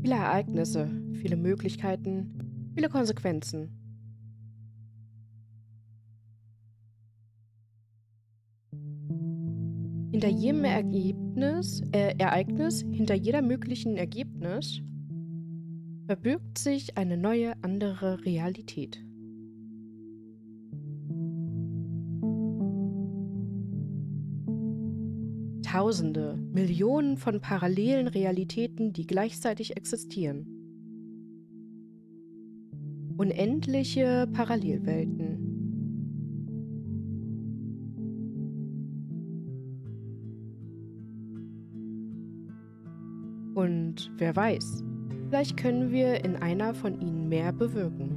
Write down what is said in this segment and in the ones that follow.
Viele Ereignisse, viele Möglichkeiten, viele Konsequenzen. Hinter jedem Ereignis, hinter jeder möglichen Ergebnis verbirgt sich eine neue, andere Realität. Tausende, Millionen von parallelen Realitäten, die gleichzeitig existieren. Unendliche Parallelwelten. Und wer weiß, vielleicht können wir in einer von ihnen mehr bewirken.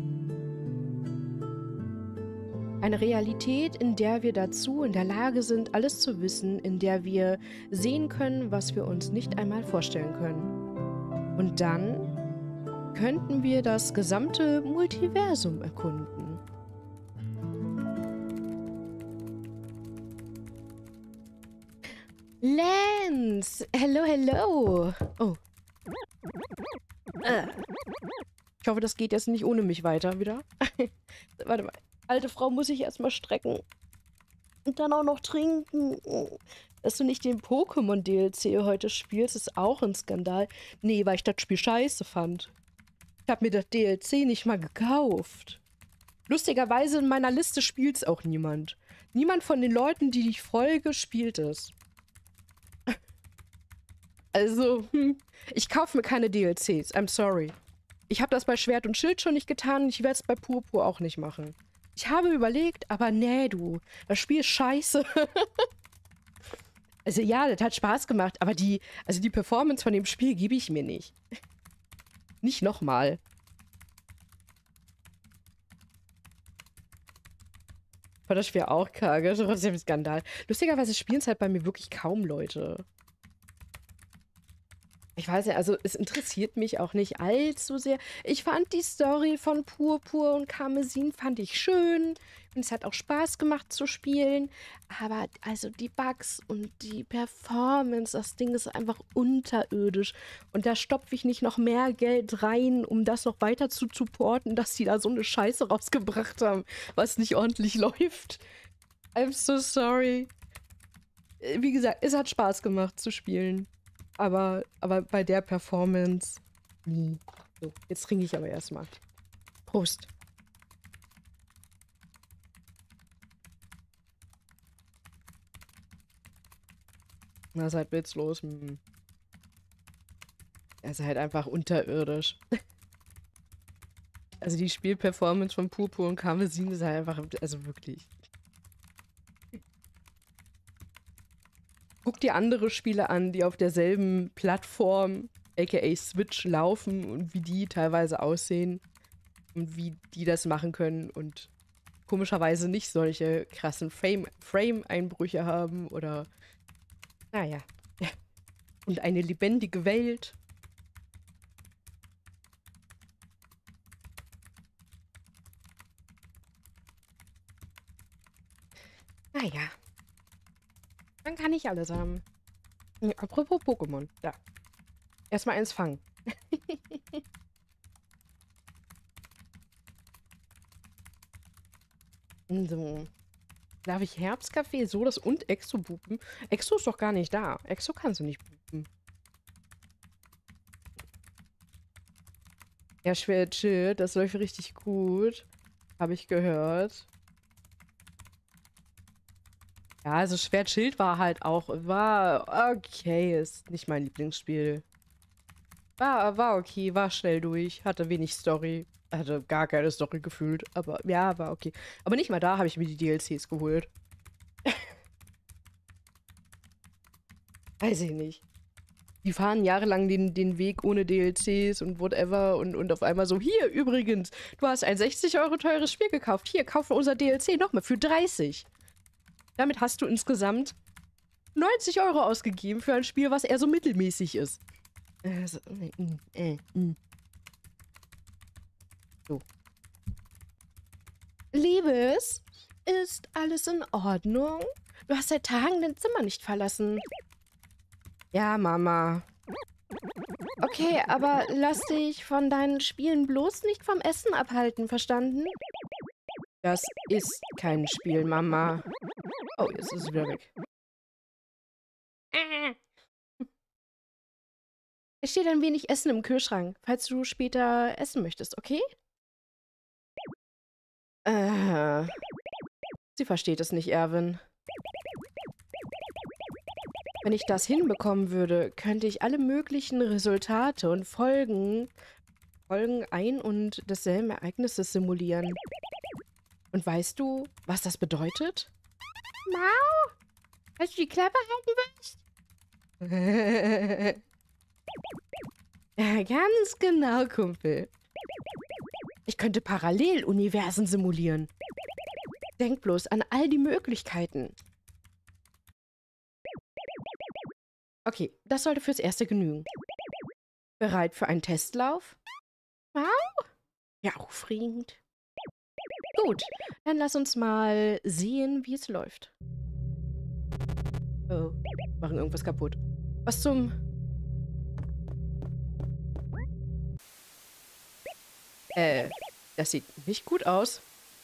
Eine Realität, in der wir dazu in der Lage sind, alles zu wissen, in der wir sehen können, was wir uns nicht einmal vorstellen können. Und dann könnten wir das gesamte Multiversum erkunden. Lance! Hello, hello! Oh. Ich hoffe, das geht jetzt nicht ohne mich weiter wieder. Warte mal. Alte Frau muss ich erstmal strecken. Und dann auch noch trinken. Dass du nicht den Pokémon-DLC heute spielst, ist auch ein Skandal. Nee, weil ich das Spiel scheiße fand. Ich habe mir das DLC nicht mal gekauft. Lustigerweise in meiner Liste spielt es auch niemand. Niemand von den Leuten, die ich folge, spielt es. Also, ich kaufe mir keine DLCs. I'm sorry. Ich habe das bei Schwert und Schild schon nicht getan und ich werde es bei Purpur auch nicht machen. Ich habe überlegt, aber nee, du. Das Spiel ist scheiße. Also ja, das hat Spaß gemacht, aber die Performance von dem Spiel gebe ich mir nicht. Nicht nochmal. War das Spiel auch karge? Trotzdem ein Skandal. Lustigerweise spielen es halt bei mir wirklich kaum Leute. Ich weiß ja, also es interessiert mich auch nicht allzu sehr. Ich fand die Story von Purpur und Karmesin fand ich schön. Und es hat auch Spaß gemacht zu spielen. Aber also die Bugs und die Performance, das Ding ist einfach unterirdisch. Und da stopfe ich nicht noch mehr Geld rein, um das noch weiter zu supporten, dass die da so eine Scheiße rausgebracht haben, was nicht ordentlich läuft. I'm so sorry. Wie gesagt, es hat Spaß gemacht zu spielen. Aber bei der Performance nie. So, jetzt trinke ich aber erstmal. Prost. Na, seid witzlos. Er ist halt einfach unterirdisch. Also die Spielperformance von Purpur und Karmesin ist halt einfach, also wirklich. Guck dir andere Spiele an, die auf derselben Plattform, aka Switch, laufen und wie die teilweise aussehen und wie die das machen können und komischerweise nicht solche krassen Frame-Einbrüche haben oder naja. Und eine lebendige Welt. Naja. Dann kann ich alles haben. Ja, apropos Pokémon. Da. Erstmal eins fangen. So. Darf ich Herbstkaffee, Sodas und Exo bupen? Exo ist doch gar nicht da. Exo kannst du nicht bupen. Ja, Schwert Schild, das läuft richtig gut. Habe ich gehört. Ja, also Schwert Schild war halt auch, war okay, ist nicht mein Lieblingsspiel. War okay, war schnell durch, hatte wenig Story, hatte gar keine Story gefühlt, aber ja, war okay. Aber nicht mal da habe ich mir die DLCs geholt. Weiß ich nicht. Die fahren jahrelang den Weg ohne DLCs und whatever und auf einmal so, hier übrigens, du hast ein 60 € teures Spiel gekauft, hier, kaufe unser DLC nochmal für 30. Damit hast du insgesamt 90 € ausgegeben für ein Spiel, was eher so mittelmäßig ist. So. Liebes, ist alles in Ordnung? Du hast seit Tagen dein Zimmer nicht verlassen. Ja, Mama. Okay, aber lass dich von deinen Spielen bloß nicht vom Essen abhalten, verstanden? Das ist kein Spiel, Mama. Oh, jetzt ist es wieder weg. Es steht ein wenig Essen im Kühlschrank, falls du später essen möchtest, okay? Sie versteht es nicht, Erwin. Wenn ich das hinbekommen würde, könnte ich alle möglichen Resultate und Folgen ein- und desselben Ereignisses simulieren. Und weißt du, was das bedeutet? Mau? Falls du die Klappe halten willst? Ja, ganz genau, Kumpel. Ich könnte Paralleluniversen simulieren. Denk bloß an all die Möglichkeiten. Okay, das sollte fürs Erste genügen. Bereit für einen Testlauf? Wow. Ja, aufregend. Gut, dann lass uns mal sehen, wie es läuft. Oh, machen irgendwas kaputt. Was zum... Das sieht nicht gut aus.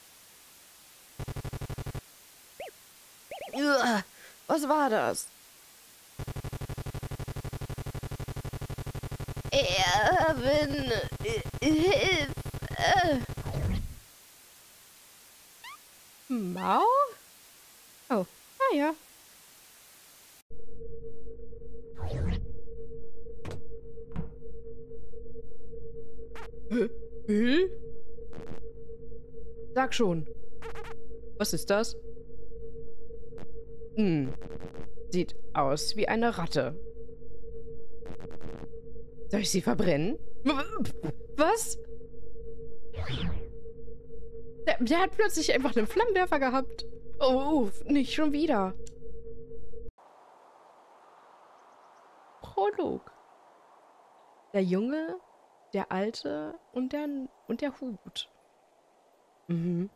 Uah, was war das? Erwin, hilf! Mau? Oh, naja. Bill? Sag schon. Was ist das? Sieht aus wie eine Ratte. Soll ich sie verbrennen? Was? Der hat plötzlich einfach einen Flammenwerfer gehabt. Oh, nicht schon wieder. Prolog. Der Junge, der Alte und der Hut. Mhm.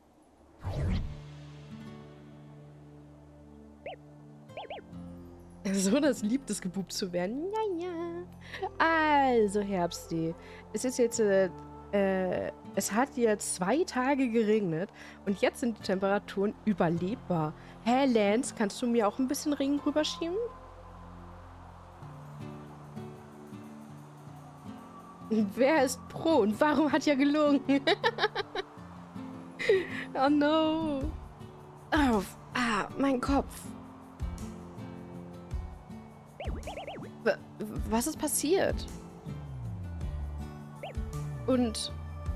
So, das liebt es, gebubt zu werden. Ja, ja. Also, Herbsti. Es ist jetzt, es hat jetzt 2 Tage geregnet und jetzt sind die Temperaturen überlebbar. Hä, Lance, kannst du mir auch ein bisschen Regen rüberschieben? Wer ist pro und warum hat ja gelungen? Oh no. Auf. Mein Kopf. Was ist passiert? Und...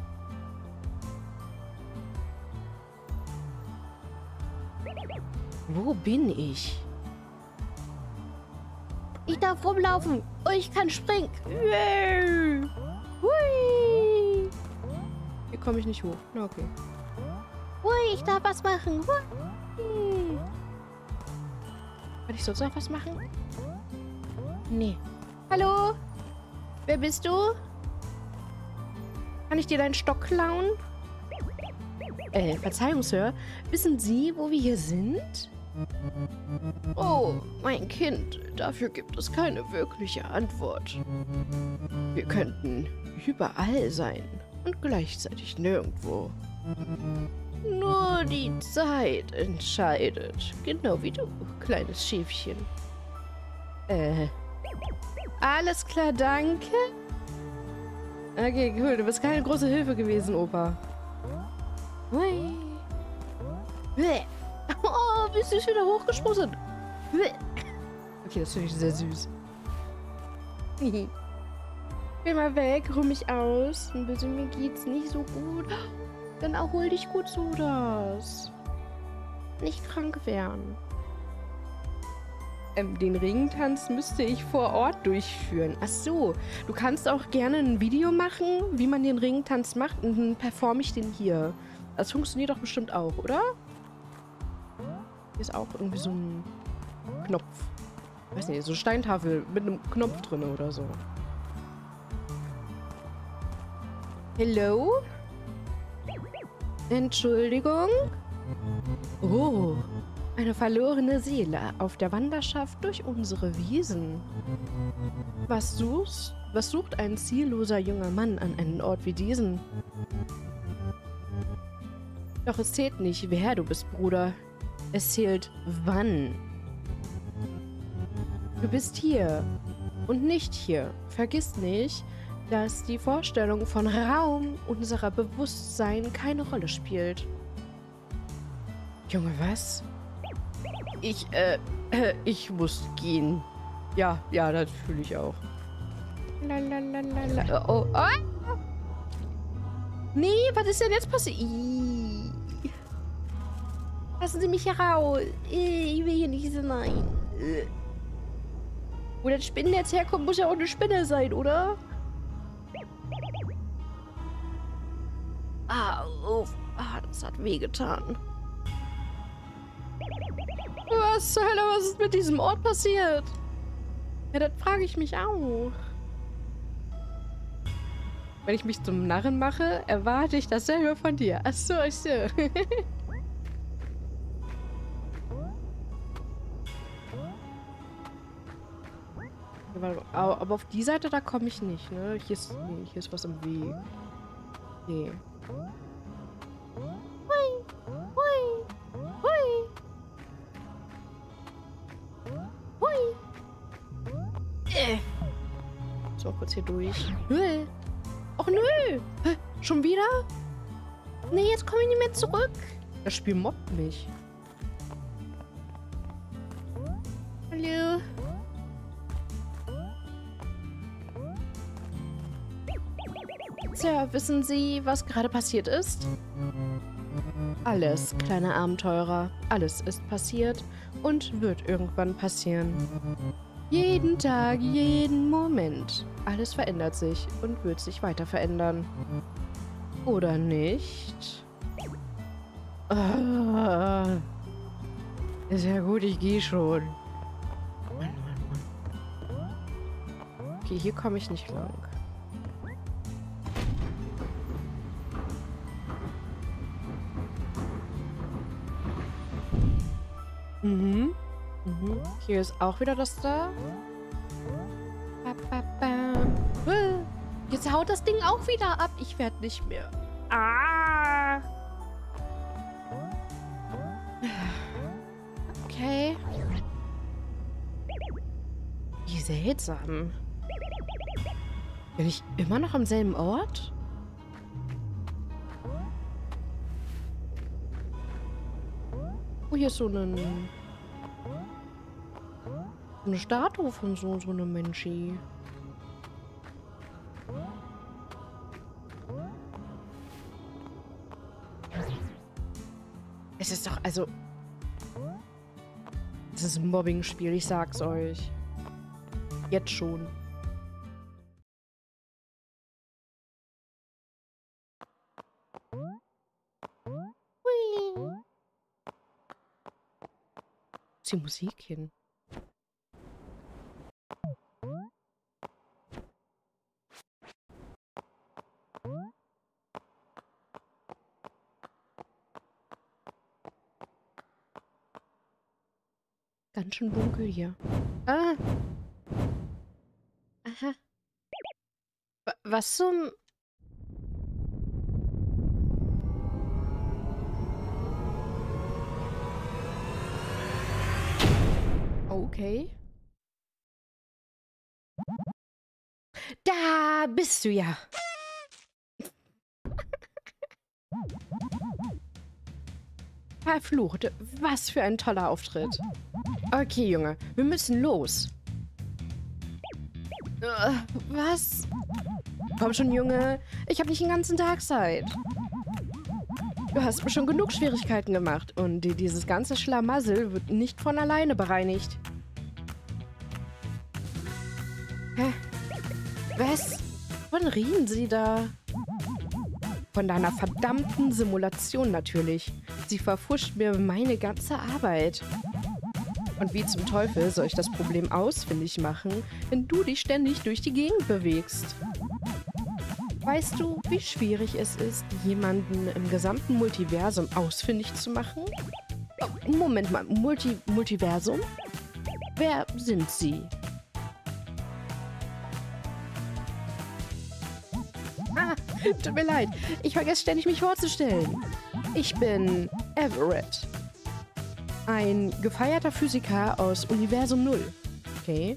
Wo bin ich? Ich darf rumlaufen und ich kann springen. Yay. Hui. Hier komme ich nicht hoch. Na, okay. Hui, ich darf was machen. Hui. Kann ich sonst noch was machen? Nee. Hallo? Wer bist du? Kann ich dir deinen Stock klauen? Verzeihung, Sir. Wissen Sie, wo wir hier sind? Oh, mein Kind. Dafür gibt es keine wirkliche Antwort. Wir könnten überall sein und gleichzeitig nirgendwo. Nur die Zeit entscheidet. Genau wie du, kleines Schäfchen. Alles klar, danke. Okay, cool. Du bist keine große Hilfe gewesen, Opa. Hui. Oh, bist du wieder hochgesprungen? Okay, das finde ich sehr süß. Geh mal weg, ruh mich aus. Ein bisschen mir geht's nicht so gut. Dann erhol dich gut so das. Nicht krank werden. Den Ringtanz müsste ich vor Ort durchführen. Ach so, du kannst auch gerne ein Video machen, wie man den Ringtanz macht, und dann performe ich den hier. Das funktioniert doch bestimmt auch, oder? Hier ist auch irgendwie so ein Knopf. Weiß nicht, so eine Steintafel mit einem Knopf drin oder so. Hello? Entschuldigung? Oh, Eine verlorene Seele auf der Wanderschaft durch unsere Wiesen. Was sucht ein zielloser junger Mann an einem Ort wie diesen? Doch es zählt nicht, wer du bist, Bruder. Es zählt, wann. Du bist hier und nicht hier. Vergiss nicht, dass die Vorstellung von Raum unserer Bewusstsein keine Rolle spielt. Junge, was? Ich muss gehen. Ja, das fühle ich auch. Lalalala. Oh, oh. Nee, was ist denn jetzt passiert? Lassen Sie mich hier raus. Ich will hier nicht sein. Wo das Spinnennetz herkommt, muss ja auch eine Spinne sein, oder? Das hat wehgetan. Was zur Hölle, was ist mit diesem Ort passiert? Ja, das frage ich mich auch. Wenn ich mich zum Narren mache, erwarte ich dasselbe von dir. Ach so. Aber auf die Seite, da komme ich nicht, ne? Hier ist was im Weg. Okay. So, kurz hier durch. Och nö! Hä? Schon wieder? Nee, jetzt komme ich nicht mehr zurück. Das Spiel mobbt mich. Hallo? Sir, wissen Sie, was gerade passiert ist? Alles, kleine Abenteurer. Alles ist passiert und wird irgendwann passieren. Jeden Tag, jeden Moment. Alles verändert sich und wird sich weiter verändern. Oder nicht? Ist ja gut, ich gehe schon. Mann. Okay, hier komme ich nicht lang. Hier ist auch wieder das da. Jetzt haut das Ding auch wieder ab. Ich werde nicht mehr. Okay. Wie seltsam. Bin ich immer noch am selben Ort? Oh, hier ist so eine Statue von so einem Menschi. Es ist doch, also... Es ist ein Mobbing-Spiel, ich sag's euch. Jetzt schon. Hui. Ist die Musik hin? Ganz schön dunkel hier. Ah. Aha. Was zum... Okay. Da bist du ja. Verflucht. Was für ein toller Auftritt. Okay, Junge. Wir müssen los. Was? Komm schon, Junge. Ich habe nicht den ganzen Tag Zeit. Du hast mir schon genug Schwierigkeiten gemacht. Und dieses ganze Schlamassel wird nicht von alleine bereinigt. Hä? Was? Wovon reden Sie da? Von deiner verdammten Simulation natürlich. Sie verpfuscht mir meine ganze Arbeit. Und wie zum Teufel soll ich das Problem ausfindig machen, wenn du dich ständig durch die Gegend bewegst? Weißt du, wie schwierig es ist, jemanden im gesamten Multiversum ausfindig zu machen? Oh, Moment mal, Multiversum? Wer sind Sie? Ah, tut mir leid. Ich vergesse ständig, mich vorzustellen. Ich bin Everett. Ein gefeierter Physiker aus Universum 0. Okay.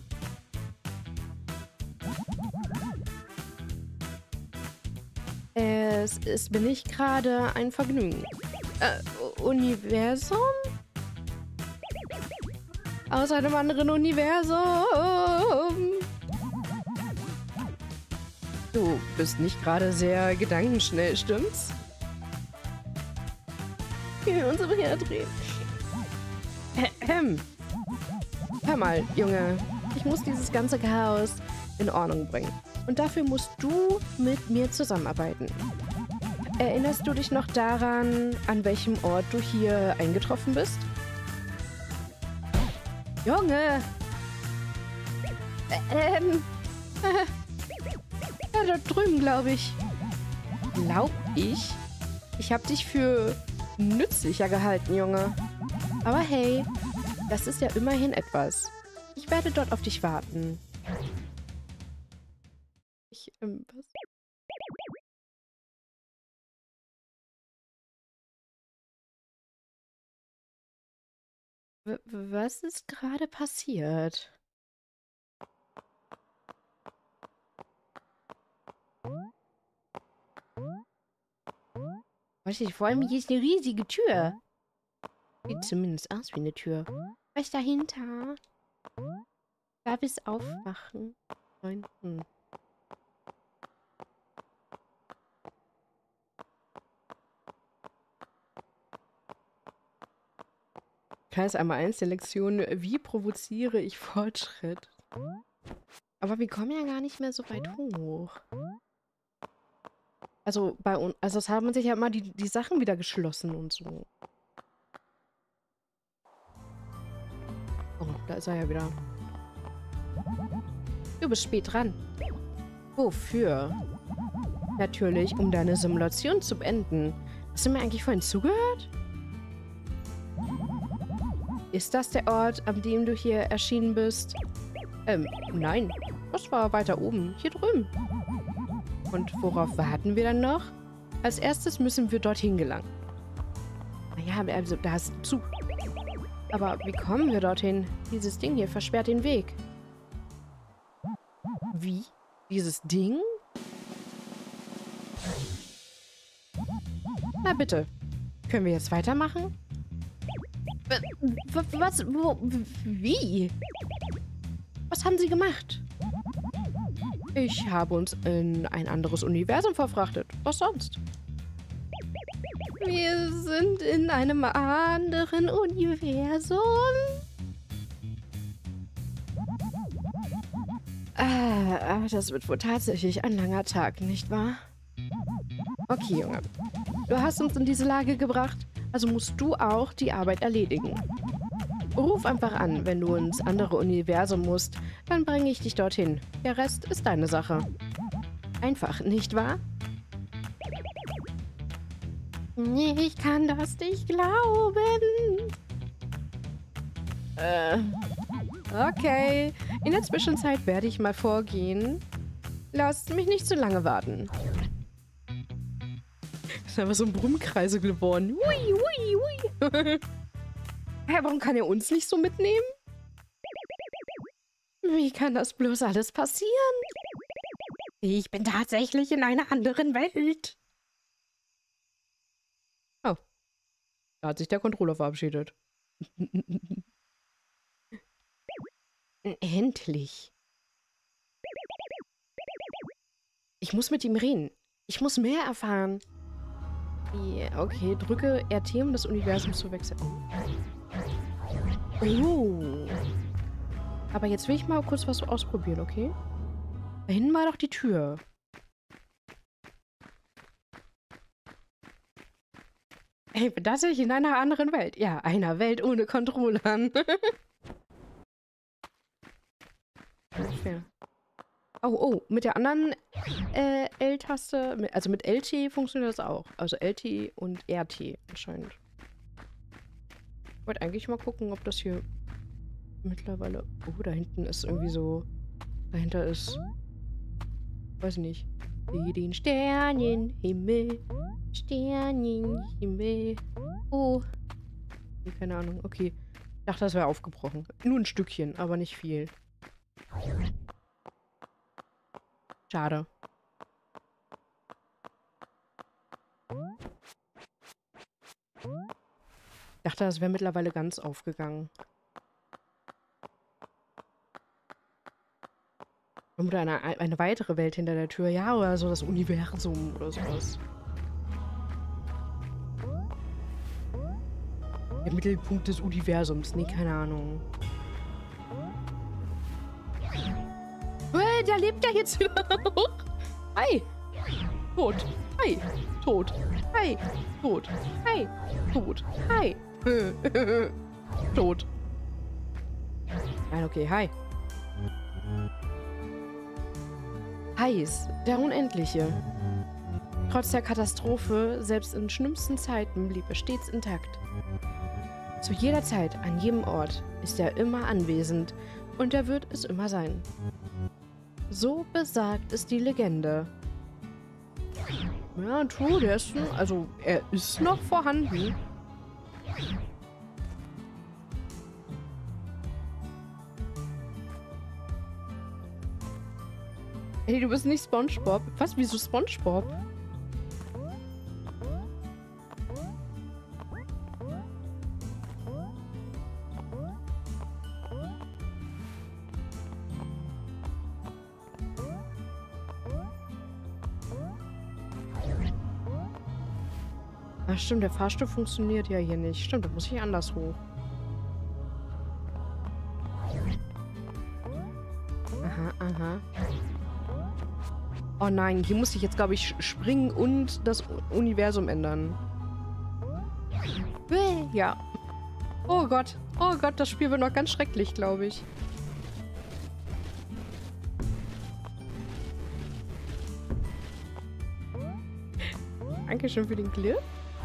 Es ist mir nicht gerade ein Vergnügen. Universum? Aus einem anderen Universum. Du bist nicht gerade sehr gedankenschnell, stimmt's? Wie wir uns umherdrehen. Hör mal, Junge. Ich muss dieses ganze Chaos in Ordnung bringen. Und dafür musst du mit mir zusammenarbeiten. Erinnerst du dich noch daran, an welchem Ort du hier eingetroffen bist? Junge! Ja, dort drüben, glaube ich. Glaub ich? Ich habe dich für nützlicher gehalten, Junge. Aber hey, das ist ja immerhin etwas. Ich werde dort auf dich warten. Was? Was ist gerade passiert? Weiß ich, vor allem hier ist eine riesige Tür. Sieht zumindest aus wie eine Tür. Was ist dahinter? Darf ich es aufmachen? Nein. Kreis einmal 1 der Lektion, wie provoziere ich Fortschritt? Aber wir kommen ja gar nicht mehr so weit hoch. Also bei uns, also es haben sich ja immer die Sachen wieder geschlossen und so. Oh, da ist er ja wieder. Du bist spät dran. Wofür? Natürlich, um deine Simulation zu beenden. Hast du mir eigentlich vorhin zugehört? Ist das der Ort, an dem du hier erschienen bist? Nein. Das war weiter oben. Hier drüben. Und worauf warten wir dann noch? Als erstes müssen wir dorthin gelangen. Naja, also da ist ein Zug. Aber wie kommen wir dorthin? Dieses Ding hier versperrt den Weg. Wie? Dieses Ding? Na bitte. Können wir jetzt weitermachen? Was? Wie? Was haben Sie gemacht? Ich habe uns in ein anderes Universum verfrachtet. Was sonst? Wir sind in einem anderen Universum? Das wird wohl tatsächlich ein langer Tag, nicht wahr? Okay, Junge. Du hast uns in diese Lage gebracht, also musst du auch die Arbeit erledigen. Ruf einfach an, wenn du ins andere Universum musst, dann bringe ich dich dorthin. Der Rest ist deine Sache. Einfach, nicht wahr? Ich kann das nicht glauben. Okay. In der Zwischenzeit werde ich mal vorgehen. Lasst mich nicht zu lange warten. Das ist einfach so ein Brummkreisel geworden. Hui, hui, hui. Hä, warum kann er uns nicht so mitnehmen? Wie kann das bloß alles passieren? Ich bin tatsächlich in einer anderen Welt. Oh. Da hat sich der Controller verabschiedet. Endlich. Ich muss mit ihm reden. Ich muss mehr erfahren. Yeah, okay, drücke RT, um das Universum zu wechseln. Oh. Aber jetzt will ich mal kurz was ausprobieren, okay? Da hinten war doch die Tür. Ey, bin tatsächlich in einer anderen Welt. Ja, einer Welt ohne Controllern. Oh, mit der anderen L-Taste, also mit LT funktioniert das auch. Also LT und RT anscheinend. Ich wollte eigentlich mal gucken, ob das hier mittlerweile... Oh, da hinten ist irgendwie so... Dahinter ist... Weiß nicht. Sieh den Sternenhimmel. Sternenhimmel. Oh. Keine Ahnung. Okay. Ich dachte, das wäre aufgebrochen. Nur ein Stückchen, aber nicht viel. Schade. Ich dachte, das wäre mittlerweile ganz aufgegangen. Oder eine weitere Welt hinter der Tür. Ja, oder so das Universum oder sowas. Der Mittelpunkt des Universums. Nee, keine Ahnung. Der lebt ja jetzt wieder hoch. Hi. Tot. Hi. Tot. Hi. Tot. Hi. Tot. Hi. Tot. Nein, okay. Hi. Heiß, der Unendliche. Trotz der Katastrophe, selbst in schlimmsten Zeiten, blieb er stets intakt. Zu jeder Zeit, an jedem Ort, ist er immer anwesend und er wird es immer sein. So besagt ist die Legende. Ja, true, der ist, also er ist noch vorhanden. Hey, du bist nicht SpongeBob. Was? Wieso SpongeBob? Ach stimmt, der Fahrstuhl funktioniert ja hier nicht. Stimmt, da muss ich anders hoch. Aha, aha. Oh nein, hier muss ich jetzt, glaube ich, springen und das Universum ändern. Ja. Oh Gott, das Spiel wird noch ganz schrecklich, glaube ich. Dankeschön für den Clip.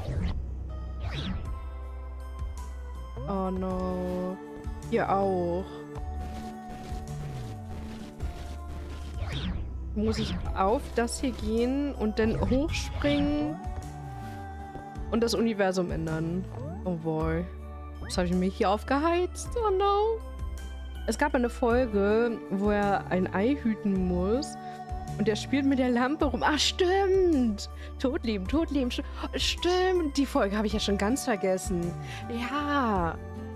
Oh no. Hier auch. Muss ich auf das hier gehen und dann hochspringen und das Universum ändern. Oh boy. Was habe ich mich hier aufgeheizt? Oh no. Es gab eine Folge, wo er ein Ei hüten muss und er spielt mit der Lampe rum. Ach, stimmt. Todleben. Stimmt. Die Folge habe ich ja schon ganz vergessen. Ja.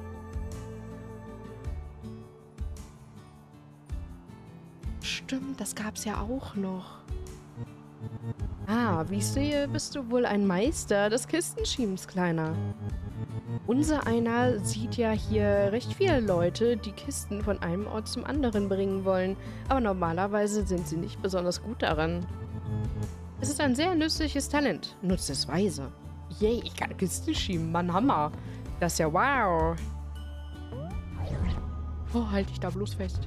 Stimmt, das gab's ja auch noch. Ah, wie ich sehe, bist du wohl ein Meister des Kistenschiebens, Kleiner. Unser einer sieht ja hier recht viele Leute, die Kisten von einem Ort zum anderen bringen wollen, aber normalerweise sind sie nicht besonders gut daran. Es ist ein sehr nützliches Talent. Nutzt es weise. Yay, ich kann Kisten schieben, Mann, Hammer. Das ist ja wow. Oh, halt dich da bloß fest.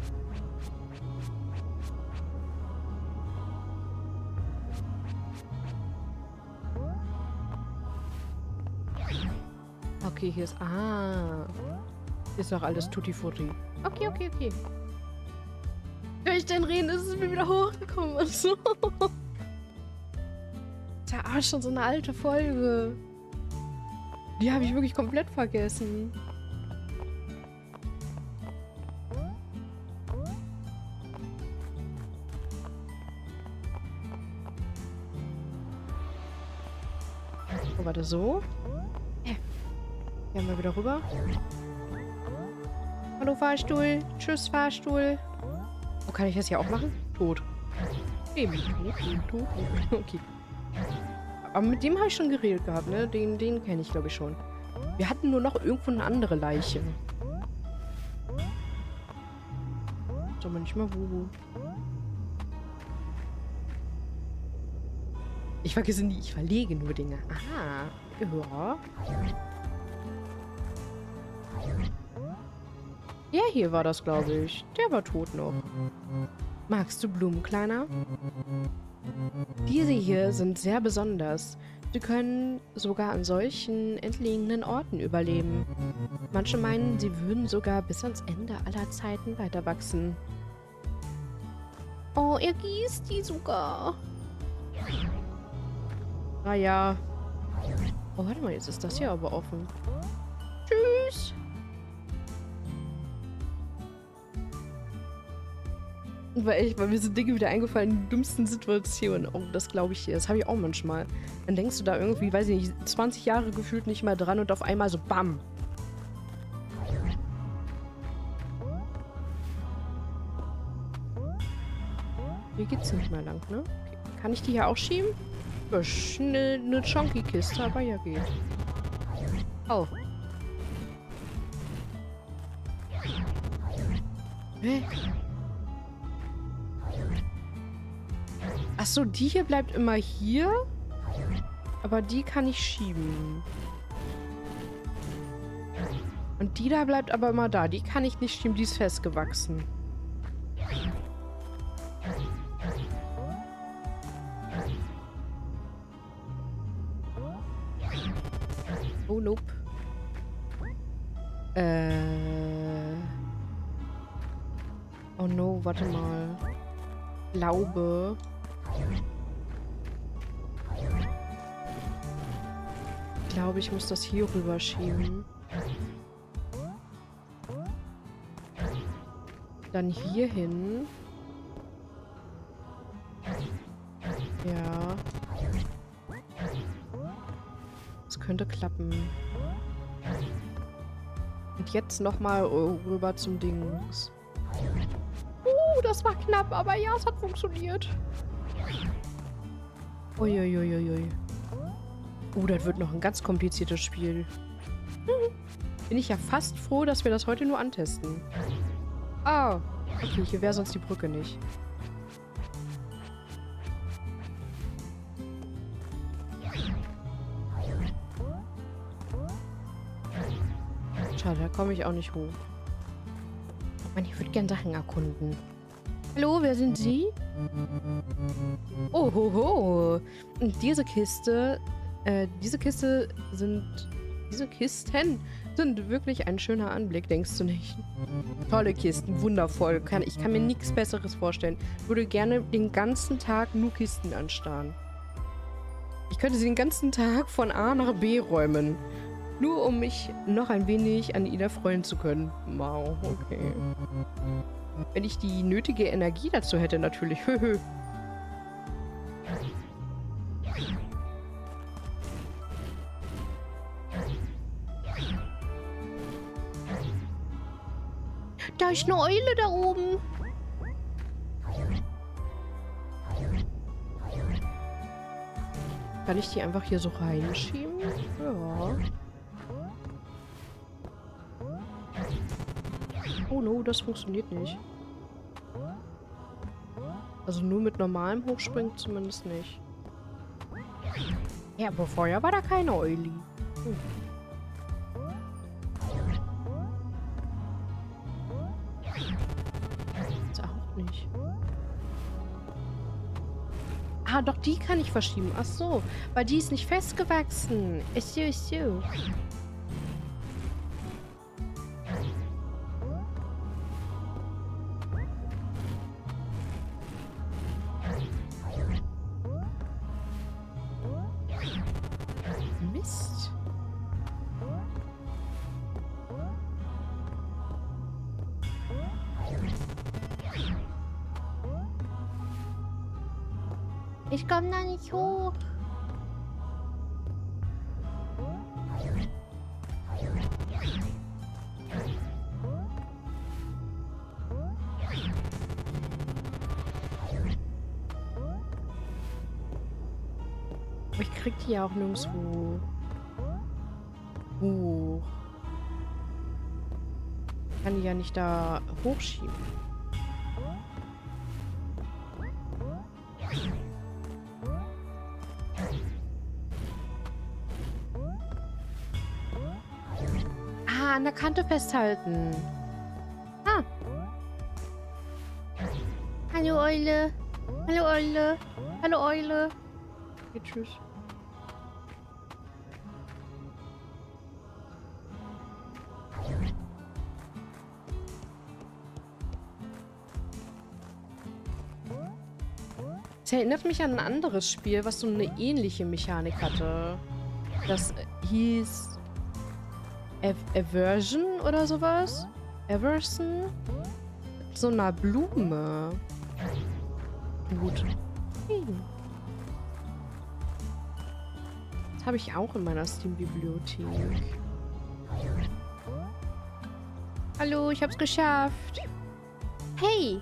Okay, hier ist... Ah. Hier ist noch alles Tutti-Frutti. Okay. Hör ich denn reden? Ist es mir wieder hochgekommen und so. Tja, schon so eine alte Folge. Die habe ich wirklich komplett vergessen. Oh, warte, so? Gehen wir wieder rüber. Hallo Fahrstuhl. Tschüss Fahrstuhl. Oh, kann ich das hier auch machen? Tot. Eben. Tot. Okay. Aber mit dem habe ich schon geredet gehabt, ne? Den kenne ich, glaube ich, schon. Wir hatten nur noch irgendwo eine andere Leiche. Sag mal nicht mal wo. Ich vergesse nie, ich verlege nur Dinge. Aha. Ja. Der hier war das, glaube ich. Der war tot noch. Magst du Blumen, Kleiner? Diese hier sind sehr besonders. Sie können sogar an solchen entlegenen Orten überleben. Manche meinen, sie würden sogar bis ans Ende aller Zeiten weiter wachsen. Oh, er gießt die sogar. Naja. Oh, warte mal, jetzt ist das hier aber offen. Tschüss. Weil mir sind Dinge wieder eingefallen in den dümmsten Situationen. Oh, das glaube ich hier. Das habe ich auch manchmal. Dann denkst du da irgendwie, weiß ich nicht, 20 Jahre gefühlt nicht mal dran und auf einmal so BAM. Hier geht's nicht mehr lang, ne? Okay. Kann ich die hier auch schieben? Das ist eine Chonky-Kiste, aber ja geht. Oh. Hä? Achso, die hier bleibt immer hier. Aber die kann ich schieben. Und die da bleibt aber immer da. Die kann ich nicht schieben, die ist festgewachsen. Oh, nope. Oh no, warte mal. Glaube. Ich glaube, ich muss das hier rüberschieben. Dann hier hin. Ja. Das könnte klappen. Und jetzt nochmal rüber zum Dings. Das war knapp, aber ja, es hat funktioniert. Uiuiuiui. Das wird noch ein ganz kompliziertes Spiel. Bin ich ja fast froh, dass wir das heute nur antesten. Ah, okay, hier wäre sonst die Brücke nicht. Schade, da komme ich auch nicht hoch. Mann, ich würde gern Sachen erkunden. Hallo, wer sind Sie? Oh, ho, ho. Und diese Kisten sind wirklich ein schöner Anblick, denkst du nicht? Tolle Kisten, wundervoll. Ich kann mir nichts Besseres vorstellen. Ich würde gerne den ganzen Tag nur Kisten anstarren. Ich könnte sie den ganzen Tag von A nach B räumen. Nur um mich noch ein wenig an ihnen erfreuen zu können. Wow, okay. Wenn ich die nötige Energie dazu hätte, natürlich. Höhö. Da ist eine Eule da oben. Kann ich die einfach hier so reinschieben? Ja. Oh no, das funktioniert nicht. Also nur mit normalem Hochspringen zumindest nicht. Ja, aber vorher war da keine Euli. Ist auch nicht. Ah, doch, die kann ich verschieben. Ach so, weil die ist nicht festgewachsen. Ist so. Mist. Ich komme da nicht hoch. Ich krieg die ja auch nirgendwo hoch. Ich kann die ja nicht da hochschieben. Ah, an der Kante festhalten. Ah. Hallo Eule. Hallo Eule. Hallo Eule. Okay, tschüss. Es erinnert mich an ein anderes Spiel, was so eine ähnliche Mechanik hatte. Das hieß Aversion oder sowas? Everson? Mit so einer Blume. Gut. Das habe ich auch in meiner Steam-Bibliothek. Hallo, ich hab's geschafft. Hey!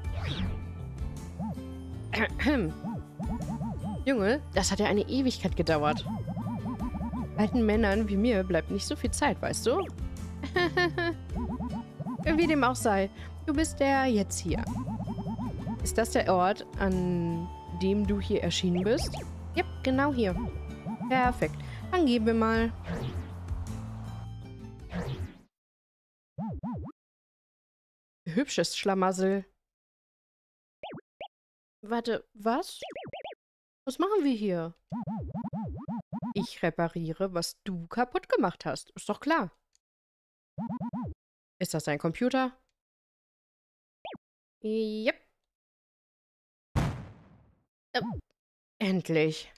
Junge, das hat ja eine Ewigkeit gedauert. Alten Männern wie mir bleibt nicht so viel Zeit, weißt du? Wie dem auch sei, du bist der jetzt hier. Ist das der Ort, an dem du hier erschienen bist? Yep, genau hier. Perfekt. Dann gehen wir mal. Hübsches Schlamassel. Warte, was? Was machen wir hier? Ich repariere, was du kaputt gemacht hast. Ist doch klar. Ist das dein Computer? Yep. Endlich.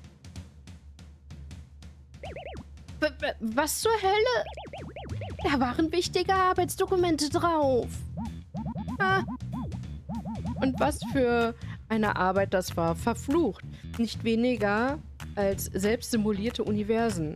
Was zur Hölle? Da waren wichtige Arbeitsdokumente drauf. Ah. Und was für eine Arbeit das war. Verflucht. Nicht weniger als selbst simulierte Universen.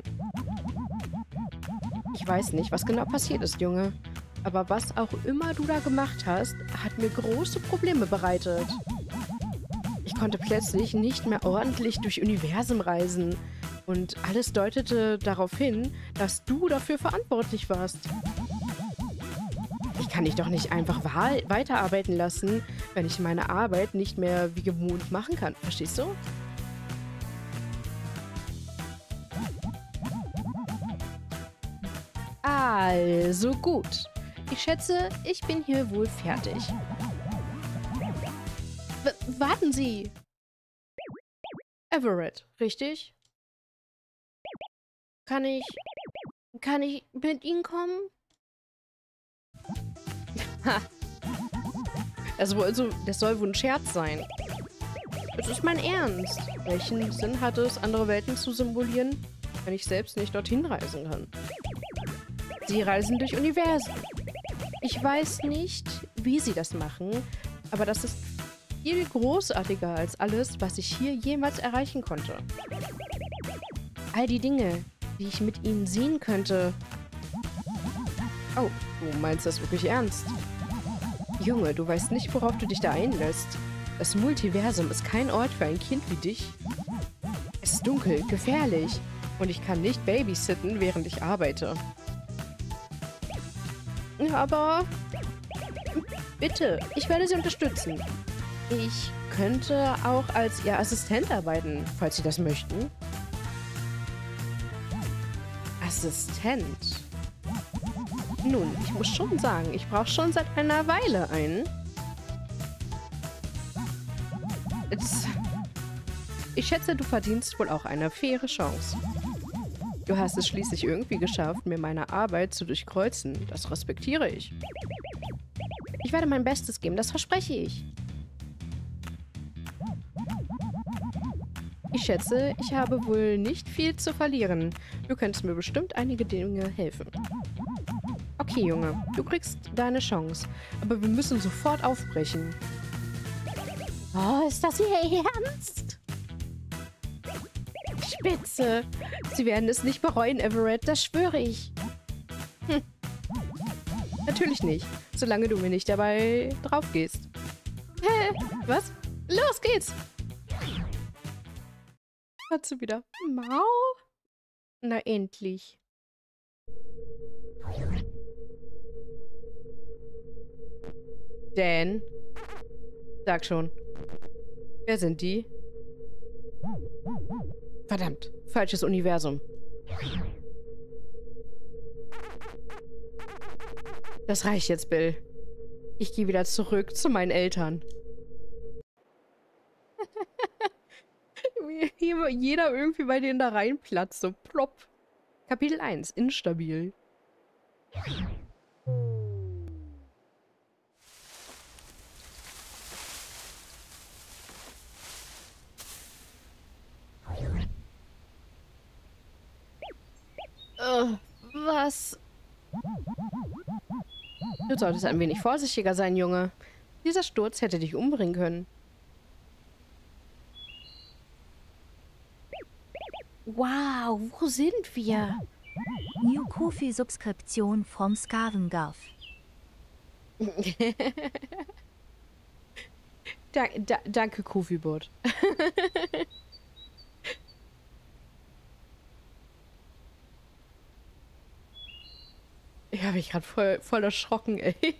Ich weiß nicht, was genau passiert ist, Junge. Aber was auch immer du da gemacht hast, hat mir große Probleme bereitet. Ich konnte plötzlich nicht mehr ordentlich durch Universum reisen. Und alles deutete darauf hin, dass du dafür verantwortlich warst. Ich kann dich doch nicht einfach weiterarbeiten lassen, wenn ich meine Arbeit nicht mehr wie gewohnt machen kann. Verstehst du? Also gut. Ich schätze, ich bin hier wohl fertig. Warten Sie! Everett, richtig? Kann ich mit Ihnen kommen? Ha! Das soll wohl ein Scherz sein. Das ist mein Ernst. Welchen Sinn hat es, andere Welten zu simulieren, wenn ich selbst nicht dorthin reisen kann? Sie reisen durch Universen. Ich weiß nicht, wie Sie das machen, aber das ist viel großartiger als alles, was ich hier jemals erreichen konnte. All die Dinge, die ich mit Ihnen sehen könnte. Oh, du meinst das wirklich ernst? Junge, du weißt nicht, worauf du dich da einlässt. Das Multiversum ist kein Ort für ein Kind wie dich. Es ist dunkel, gefährlich und ich kann nicht babysitten, während ich arbeite. Aber bitte, ich werde Sie unterstützen. Ich könnte auch als Ihr Assistent arbeiten, falls Sie das möchten. Assistent? Nun, ich muss schon sagen, ich brauche schon seit einer Weile einen. Ich schätze, du verdienst wohl auch eine faire Chance. Du hast es schließlich irgendwie geschafft, mir meine Arbeit zu durchkreuzen. Das respektiere ich. Ich werde mein Bestes geben, das verspreche ich. Ich schätze, ich habe wohl nicht viel zu verlieren. Du könntest mir bestimmt einige Dinge helfen. Okay, Junge, du kriegst deine Chance. Aber wir müssen sofort aufbrechen. Oh, ist das Ihr Ernst? Spitze. Sie werden es nicht bereuen, Everett, das schwöre ich. Hm. Natürlich nicht, solange du mir nicht dabei drauf gehst. Hä? Was? Los geht's! Hat sie wieder. Mau? Na endlich. Dan? Sag schon. Wer sind die? Verdammt, falsches Universum. Das reicht jetzt, Bill. Ich gehe wieder zurück zu meinen Eltern. Jeder irgendwie bei denen da reinplatzt, so plopp. Kapitel 1, instabil. Was? Du solltest ein wenig vorsichtiger sein, Junge. Dieser Sturz hätte dich umbringen können. Wow, wo sind wir? New Kofi-Subskription from Skavengulf. Danke, Kofi-Bot. Ich habe mich gerade voll erschrocken, ey. Ich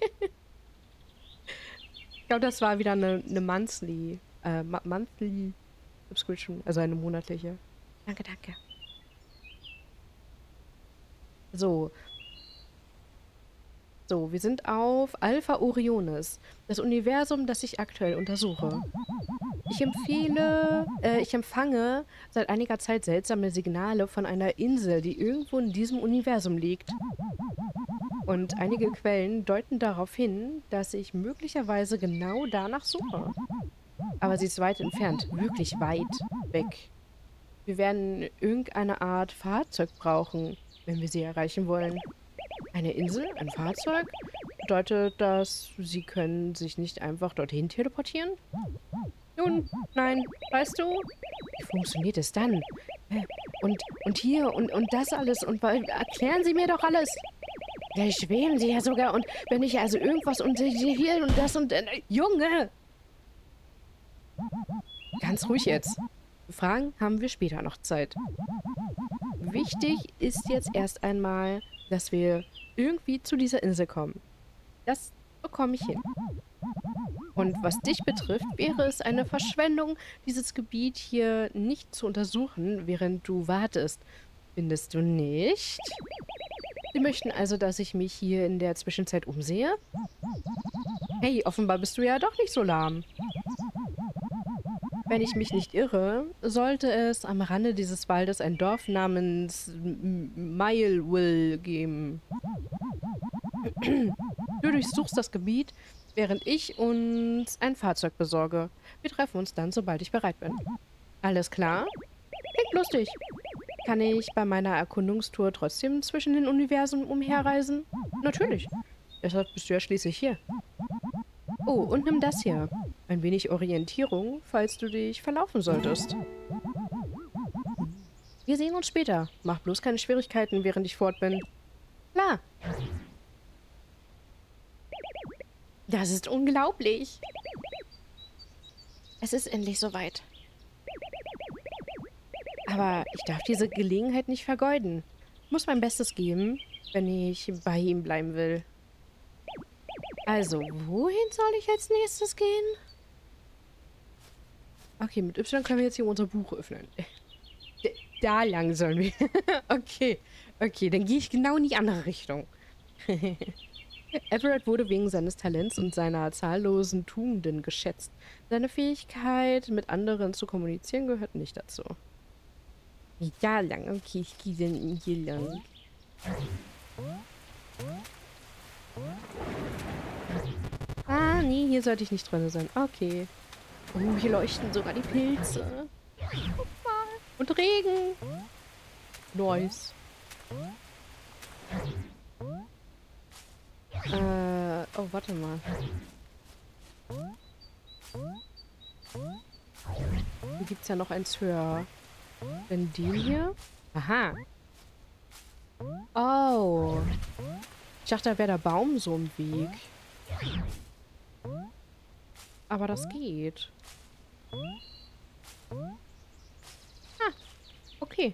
glaube, das war wieder eine Monthly Subscription, also eine monatliche. Danke, danke. So. So, wir sind auf Alpha Orionis, das Universum, das ich aktuell untersuche. Ich empfange seit einiger Zeit seltsame Signale von einer Insel, die irgendwo in diesem Universum liegt. Und einige Quellen deuten darauf hin, dass ich möglicherweise genau danach suche. Aber sie ist weit entfernt, wirklich weit weg. Wir werden irgendeine Art Fahrzeug brauchen, wenn wir sie erreichen wollen. Eine Insel? Ein Fahrzeug? Bedeutet das, sie können sich nicht einfach dorthin teleportieren? Nun, nein, weißt du? Wie funktioniert es dann? Und hier und das alles und erklären Sie mir doch alles. Vielleicht schweben Sie ja sogar und wenn ich also irgendwas und hier und das und... Junge! Ganz ruhig jetzt. Fragen haben wir später noch Zeit. Wichtig ist jetzt erst einmal, dass wir irgendwie zu dieser Insel kommen. Das bekomme ich hin. Und was dich betrifft, wäre es eine Verschwendung, dieses Gebiet hier nicht zu untersuchen, während du wartest. Findest du nicht? Sie möchten also, dass ich mich hier in der Zwischenzeit umsehe? Hey, offenbar bist du ja doch nicht so lahm. Wenn ich mich nicht irre, sollte es am Rande dieses Waldes ein Dorf namens Mileville geben. Du durchsuchst das Gebiet, während ich uns ein Fahrzeug besorge. Wir treffen uns dann, sobald ich bereit bin. Alles klar? Klingt lustig. Kann ich bei meiner Erkundungstour trotzdem zwischen den Universen umherreisen? Natürlich. Deshalb bist du ja schließlich hier. Oh, und nimm das hier. Ein wenig Orientierung, falls du dich verlaufen solltest. Wir sehen uns später. Mach bloß keine Schwierigkeiten, während ich fort bin. Klar. Das ist unglaublich. Es ist endlich soweit. Aber ich darf diese Gelegenheit nicht vergeuden. Ich muss mein Bestes geben, wenn ich bei ihm bleiben will. Also, wohin soll ich als nächstes gehen? Okay, mit Y können wir jetzt hier unser Buch öffnen. Da lang sollen wir. Okay, dann gehe ich genau in die andere Richtung. Everett wurde wegen seines Talents und seiner zahllosen Tugenden geschätzt. Seine Fähigkeit, mit anderen zu kommunizieren, gehört nicht dazu. Da lang, okay, ich gehe dann hier lang. Ah, nee, hier sollte ich nicht drin sein. Okay. Oh, hier leuchten sogar die Pilze. Guck mal. Und Regen. Nice. Oh, warte mal. Hier gibt's ja noch eins höher. Denn den hier? Aha. Oh. Ich dachte, da wäre der Baum so im Weg. Aber das geht. Ah, okay.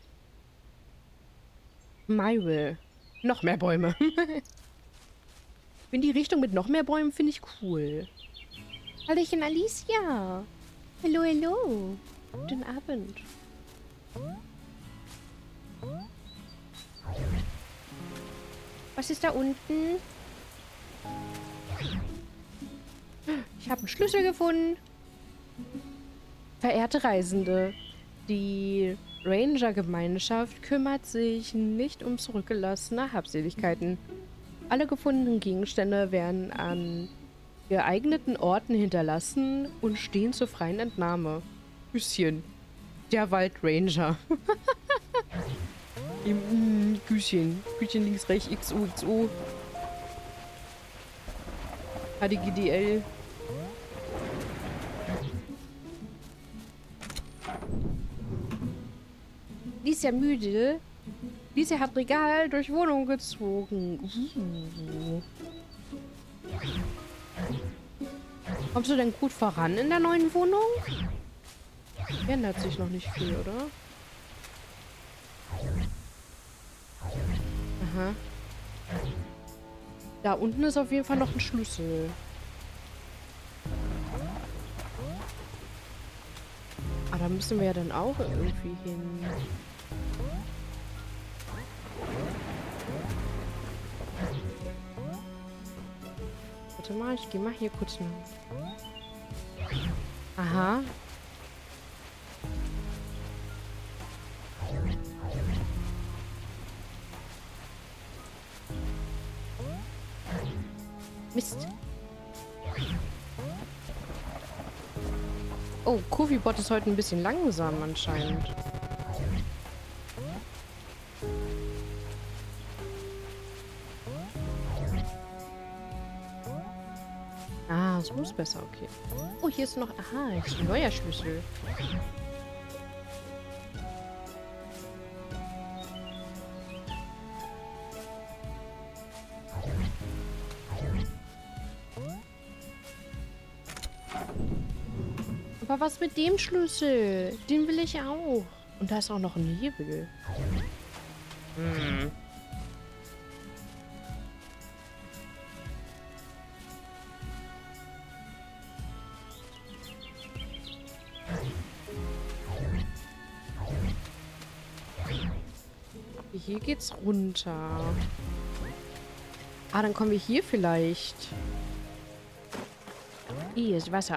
Myrtle. Noch mehr Bäume. In die Richtung mit noch mehr Bäumen finde ich cool. Hallöchen, Alicia. Hallo, hallo. Guten Abend. Was ist da unten? Ich habe einen Schlüssel gefunden. Verehrte Reisende, die Ranger-Gemeinschaft kümmert sich nicht um zurückgelassene Habseligkeiten. Alle gefundenen Gegenstände werden an geeigneten Orten hinterlassen und stehen zur freien Entnahme. Bisschen. Der Waldranger. Küchen. Küchen links, rechts, XOXO. HDGDL. Die ist ja müde. Lisa hat Regal durch Wohnung gezogen. Kommst du denn gut voran in der neuen Wohnung? Ändert sich noch nicht viel, oder? Aha. Da unten ist auf jeden Fall noch ein Schlüssel. Ah, da müssen wir ja dann auch irgendwie hin. Warte mal, ich gehe mal hier kurz mal. Aha. Mist. Oh, Kofi-Bot ist heute ein bisschen langsam anscheinend. Ah, so ist besser, okay. Oh, hier ist noch... Aha, hier ist ein neuer Schlüssel. Aber was mit dem Schlüssel? Den will ich auch. Und da ist auch noch ein Hebel. Hm. Hier geht's runter. Ah, dann kommen wir hier vielleicht. Hier ist Wasser.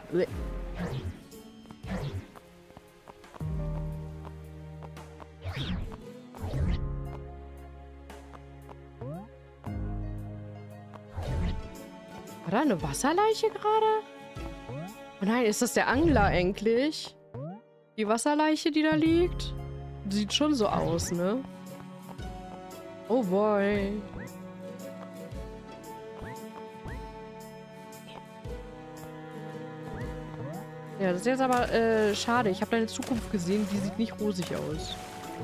War da eine Wasserleiche gerade? Oh nein, ist das der Angler eigentlich? Die Wasserleiche, die da liegt? Sieht schon so aus, ne? Oh boy. Ja, das ist jetzt aber schade. Ich habe deine Zukunft gesehen. Die sieht nicht rosig aus.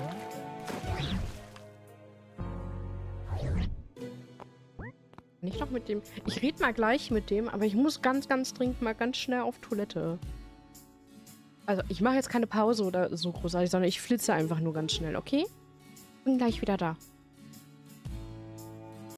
Nicht noch mit dem... Ich rede mal gleich mit dem, aber ich muss ganz, ganz dringend mal ganz schnell auf Toilette. Also, ich mache jetzt keine Pause oder so großartig, sondern ich flitze einfach nur ganz schnell, okay? Bin gleich wieder da.